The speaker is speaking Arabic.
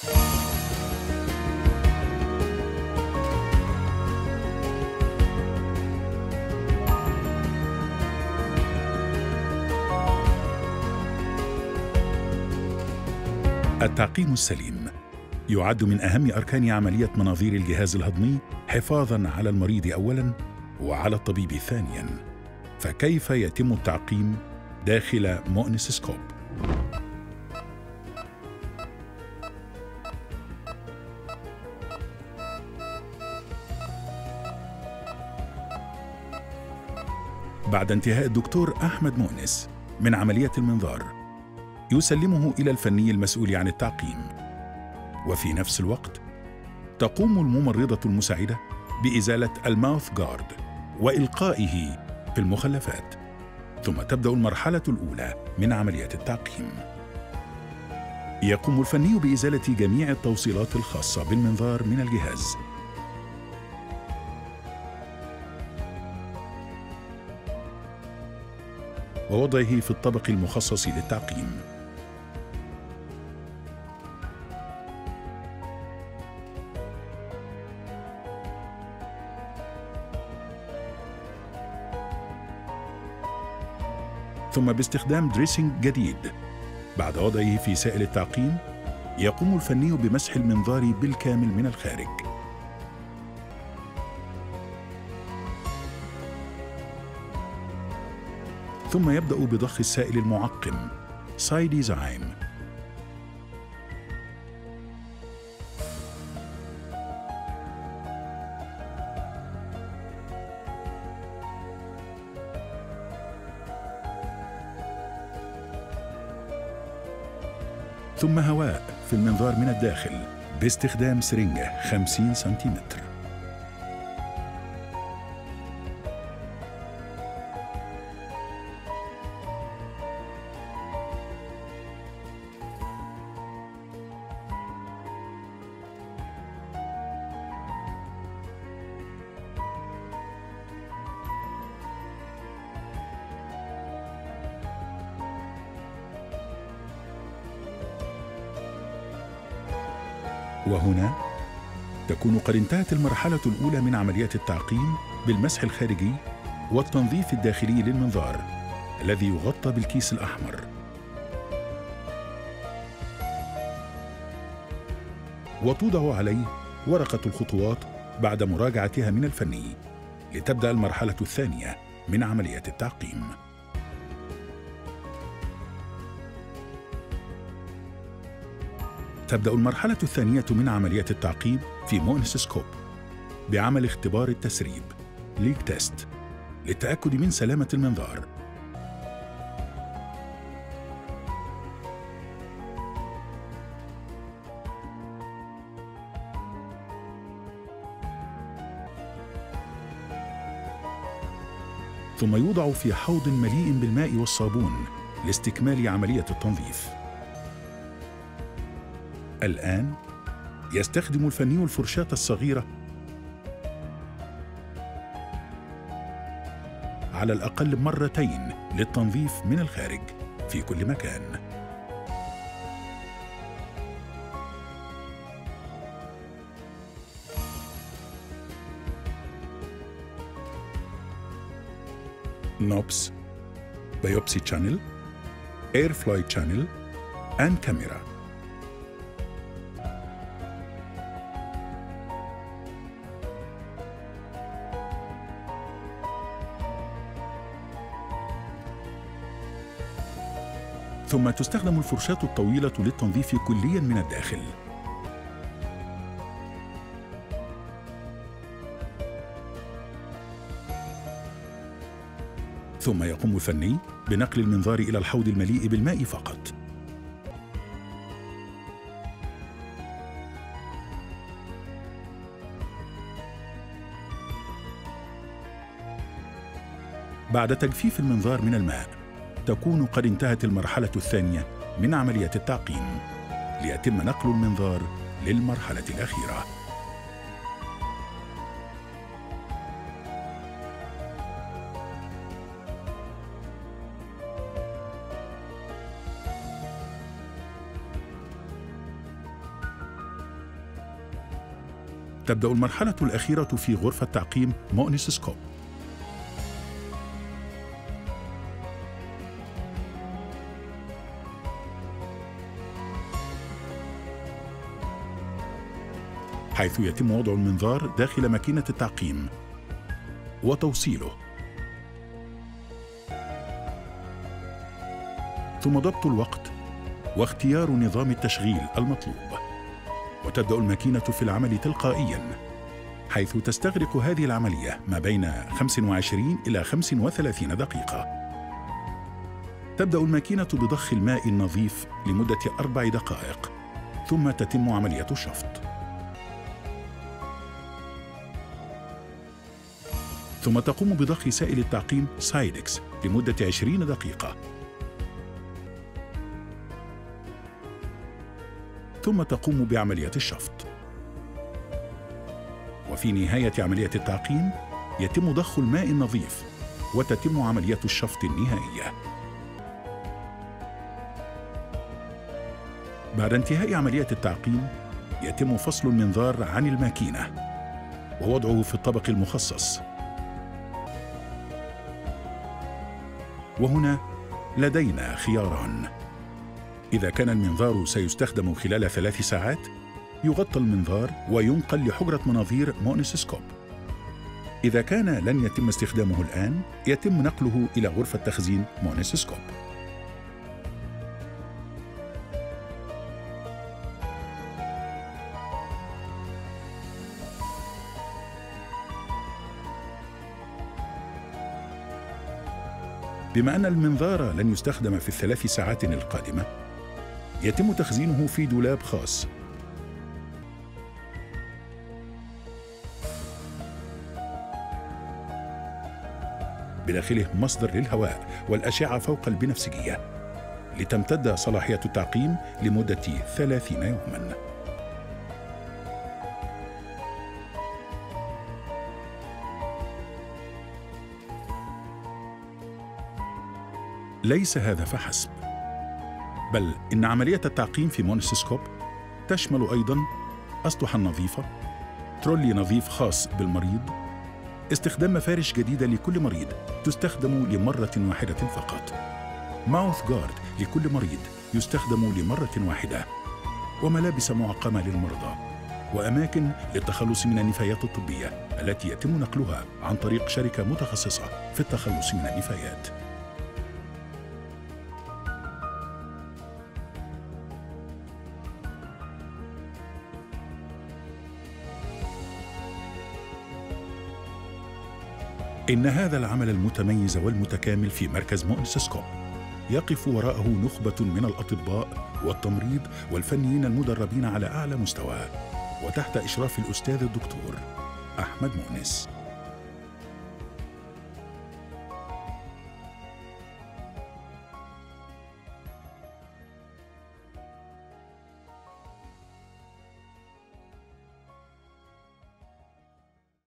التعقيم السليم يعد من أهم أركان عملية مناظير الجهاز الهضمي حفاظاً على المريض أولاً وعلى الطبيب ثانياً. فكيف يتم التعقيم داخل مؤنسسكوب؟ بعد انتهاء الدكتور أحمد مؤنس من عملية المنظار، يسلمه إلى الفني المسؤول عن التعقيم، وفي نفس الوقت تقوم الممرضة المساعدة بإزالة الماوث جارد وإلقائه في المخلفات، ثم تبدأ المرحلة الأولى من عملية التعقيم. يقوم الفني بإزالة جميع التوصيلات الخاصة بالمنظار من الجهاز، ووضعه في الطبق المخصص للتعقيم. ثم باستخدام دريسنج جديد بعد وضعه في سائل التعقيم، يقوم الفني بمسح المنظار بالكامل من الخارج. ثم يبدأ بضخ السائل المعقم سايديزايم. ثم هواء في المنظار من الداخل باستخدام سرنجة 50 سنتيمتر. وهنا تكون قد انتهت المرحلة الأولى من عملية التعقيم بالمسح الخارجي والتنظيف الداخلي للمنظار الذي يغطى بالكيس الأحمر. وتوضع عليه ورقة الخطوات بعد مراجعتها من الفني، لتبدأ المرحلة الثانية من عملية التعقيم. تبدأ المرحلة الثانية من عملية التعقيم في مؤنسسكوب بعمل اختبار التسريب ليك تيست للتأكد من سلامة المنظار. ثم يوضع في حوض مليء بالماء والصابون لاستكمال عملية التنظيف. الآن يستخدم الفني الفرشاة الصغيرة على الأقل مرتين للتنظيف من الخارج في كل مكان. NOPS, biopsy channel, airflow channel, and camera. ثم تستخدم الفرشاة الطويلة للتنظيف كلياً من الداخل. ثم يقوم الفني بنقل المنظار إلى الحوض المليء بالماء فقط. بعد تجفيف المنظار من الماء، تكون قد انتهت المرحلة الثانية من عملية التعقيم، ليتم نقل المنظار للمرحلة الأخيرة. تبدأ المرحلة الأخيرة في غرفة تعقيم مؤنس سكوب. حيث يتم وضع المنظار داخل ماكينة التعقيم وتوصيله، ثم ضبط الوقت واختيار نظام التشغيل المطلوب. وتبدأ الماكينة في العمل تلقائياً، حيث تستغرق هذه العملية ما بين 25 إلى 35 دقيقة. تبدأ الماكينة بضخ الماء النظيف لمدة 4 دقائق، ثم تتم عملية الشفط. ثم تقوم بضخ سائل التعقيم سايدكس لمدة 20 دقيقة، ثم تقوم بعملية الشفط. وفي نهاية عملية التعقيم يتم ضخ الماء النظيف وتتم عملية الشفط النهائية. بعد انتهاء عملية التعقيم يتم فصل المنظار عن الماكينة ووضعه في الطبق المخصص. وهنا لدينا خياران: إذا كان المنظار سيستخدم خلال 3 ساعات يغطى المنظار وينقل لحجرة مناظير مؤنس سكوب. إذا كان لن يتم استخدامه الآن يتم نقله إلى غرفة تخزين مؤنس سكوب. بما أن المنظار لن يستخدم في ال3 ساعات القادمة يتم تخزينه في دولاب خاص. بداخله مصدر للهواء والأشعة فوق البنفسجية لتمتد صلاحية التعقيم لمدة 30 يوماً. ليس هذا فحسب، بل إن عملية التعقيم في مؤنس سكوب تشمل أيضاً أسطحاً نظيفة، ترولي نظيف خاص بالمريض، استخدام مفارش جديدة لكل مريض تستخدم لمرة واحدة فقط، ماوث جارد لكل مريض يستخدم لمرة واحدة، وملابس معقمة للمرضى، وأماكن للتخلص من النفايات الطبية التي يتم نقلها عن طريق شركة متخصصة في التخلص من النفايات. إن هذا العمل المتميز والمتكامل في مركز مؤنس سكوب يقف وراءه نخبة من الأطباء والتمريض والفنيين المدربين على أعلى مستوى، وتحت إشراف الأستاذ الدكتور أحمد مؤنس.